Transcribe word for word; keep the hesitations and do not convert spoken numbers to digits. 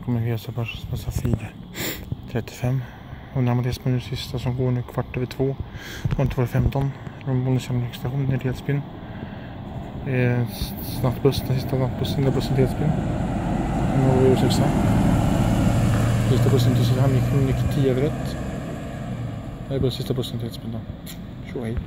kommer vi hälsa på Safir trettiofem. Och närmare det nu sista som går nu kvart över två. Och inte var det femton. Bonusjärnväg station i Edsbyn. Nattbuss, den sista nattbussen, den bussen till Edsbyn. Nu har vi sexa. Sista bussen till Söderhamn gick tio över ett. Det är buss, sista bussen till Edsbyn då. Tjo hej.